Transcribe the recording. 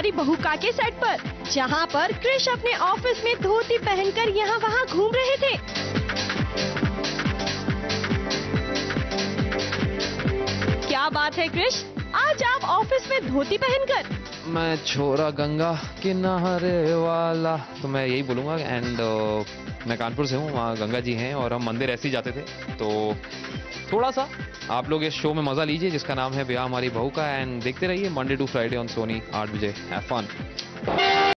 हमारी बहू का के सेट पर, जहां पर क्रिश अपने ऑफिस में धोती पहनकर यहाँ वहाँ घूम रहे थे। क्या बात है क्रिश, आज आप ऑफिस में धोती पहनकर? मैं छोरा गंगा किनारे वाला, तो मैं यही बोलूँगा। एंड मैं कानपुर से हूँ, वहाँ गंगा जी हैं और हम मंदिर ऐसे ही जाते थे। तो थोड़ा सा आप लोग इस शो में मजा लीजिए जिसका नाम है ब्याह हमारी बहू का। एंड देखते रहिए Monday to Friday on Sony 8 बजे। Have fun.